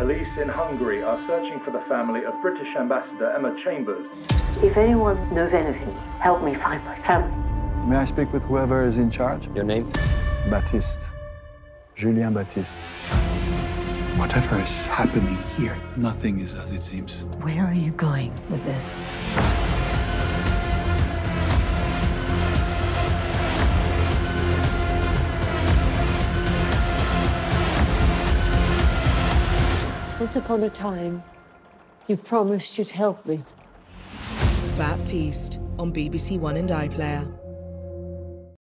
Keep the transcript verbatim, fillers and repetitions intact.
Police in Hungary are searching for the family of British Ambassador Emma Chambers. If anyone knows anything, help me find my family. May I speak with whoever is in charge? Your name? Baptiste. Julien Baptiste. Whatever is happening here, nothing is as it seems. Where are you going with this? Once upon a time, you promised you'd help me. Baptiste on B B C One and iPlayer.